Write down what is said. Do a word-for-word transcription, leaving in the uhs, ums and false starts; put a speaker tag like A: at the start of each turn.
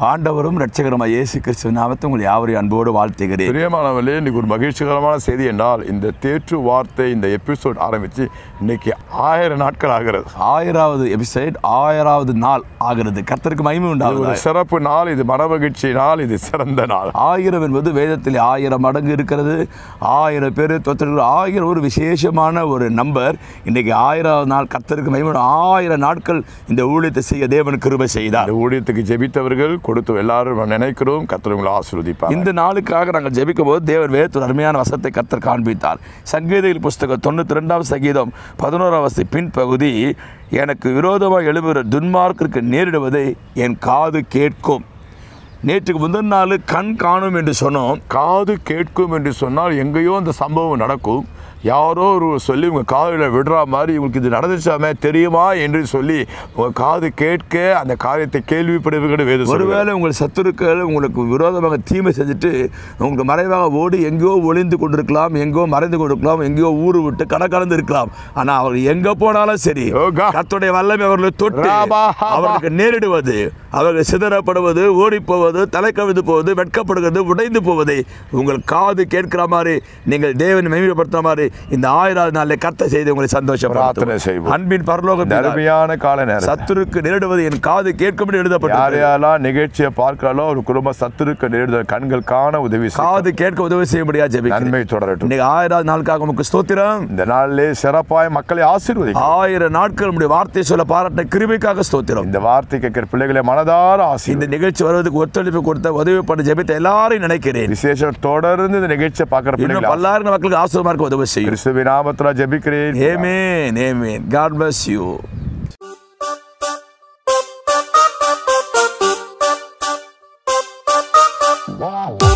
A: ஆண்டவரும் இரட்சகருமாய் இயேசு கிறிஸ்துவின் நாமத்தில் உங்களை யாவரையும் அன்போடு வாழ்த்துகிறேன்.
B: பிரியமானவர்களே, இன்னைக்கு ஒரு மகிழ்ச்சிகரமான செய்தி என்றால் இந்த தேற்று வார்த்தை இந்த எபிசோட் ஆரம்பித்து இன்னைக்கு ஆயிரம் நாட்கள் ஆகிறது.
A: ஆயிராவது எபிசோட், ஆயிராவது நாள் ஆகிறது. கர்த்தருக்கு மகிமை உண்டாகுது.
B: ஒரு சிறப்பு நாள், இது மனமகிழ்ச்சி நாள், இது சிறந்த நாள்.
A: ஆயிரம் என்பது வேதத்தில் ஆயிரம் மடங்கு இருக்கிறது. ஆயிரம் பேர் தொத்திருக்கிற ஆயிரம் ஒரு விசேஷமான ஒரு நம்பர். இன்னைக்கு ஆயிராவது நாள். கர்த்தருக்கு மகிமை. ஆயிரம் நாட்கள் இந்த ஊழியத்தை செய்ய தேவன் கிருபை செய்தார்.
B: இந்த ஊழியத்துக்கு ஜெபித்தவர்கள் கொடுத்து எல்லாரும் நினைக்கிறோம். கர்த்தர் உங்களை ஆசீர்வதிப்பார்.
A: இந்த நாளுக்காக நாங்கள் ஜெபிக்கும் போது தேவன் வேதத்தில் அருமையான வசனத்தை கர்த்தர் காண்பித்தார். சங்கீதங்கள் புஸ்தகம் தொண்ணூற்றி ரெண்டாம் சங்கீதம் பதினோராம் வசதி பின்பகுதி, எனக்கு விரோதமாக எழுபுகிற துன்மார்க்கிற்கு நேரிடுவதை என் காது கேட்கும். நேற்றுக்கு முதல் நாள் கண் காணும் என்று சொன்னோம்.
B: காது கேட்கும் என்று சொன்னால் எங்கேயோ அந்த சம்பவம் நடக்கும். யாரோ ஒரு சொல்லி உங்கள் காதில் விடுற மாதிரி உங்களுக்கு இது நடந்துச்சாமே தெரியுமா என்று சொல்லி உங்கள் காது கேட்க அந்த காரியத்தை கேள்விப்படுவீர்கள். வேறு
A: ஒருவேளை உங்கள் சத்துருக்கள் உங்களுக்கு விரோதமாக தீமை செஞ்சுட்டு உங்களுக்கு மறைவாக ஓடி எங்கேயோ ஒளிந்து கொண்டிருக்கலாம், எங்கேயோ மறைந்து கொண்டிருக்கலாம், எங்கேயோ ஊரு விட்டு கணக்கலந்து இருக்கலாம். ஆனால் அவர் எங்கே போனாலும் சரி, கர்த்தருடைய வல்லமை அவர்களை தொட்டு அவர்களுக்கு நேரிடுவது, அவர்கள் சிதறப்படுவது, ஓடிப்போவது, தலை கவிழ்ந்து போவது, வெட்கப்படுகிறது, உடைந்து போவதை உங்கள் காது கேட்கிற மாதிரி நீங்கள் தேவனை மகிமைப்படுத்துற மாதிரி இந்த ஆயிரம் நாளில் கர்த்தர் செய்து உங்களை சந்தோஷப்படுத்தும். அன்பின் பரலோகத்தில்
B: அருமையான கால நேரம்.
A: சத்துருக்கு நேரிடுவது என் காது கேட்கும்படி எழுதப்பட்டது.
B: யாரெல்லாம் நிகழ்ச்சியை பார்க்கிறாலோ ஒரு குடும்ப சத்துருக்கு நேரிடுவது கண்கள் காண உதவி,
A: காது கேட்க உதவி செய்ய முடியாது.
B: நன்மை தொடரட்டும்.
A: இன்னைக்கு ஆயிரம் நாளுக்காக உங்களுக்கு ஸ்தோத்திரம்.
B: இந்த நாளிலே சிறப்பாய் மக்களை ஆசீர்வதி.
A: ஆயிரம் நாட்கள் நம்முடைய வார்த்தை சொல்ல பாராட்ட கிருபைக்காக ஸ்தோத்திரம்.
B: இந்த வார்த்தை கேட்கிற பிள்ளைகளை மனதார ஆசீர்வதி.
A: இந்த நிகழ்ச்சி வருவதற்கு ஒத்துழைப்பு கொடுத்த உதவி பண்ண ஜெபித்த எல்லாரையும் நினைக்கிறேன்.
B: விசேஷம் தொடர்ந்து இந்த நிகழ்ச்சியை பார்க்கிற பிள்ளைகள் பல்லாயிரம்
A: மக்களுக்கு ஆசீர்வாதமா இருக்க உதவி செய்யும்.
B: கிறிஸ்துவின் நாமத்தில் ஜெபிக்கிறேன்.
A: ஆமென், ஆமென். God bless you.
B: Wow.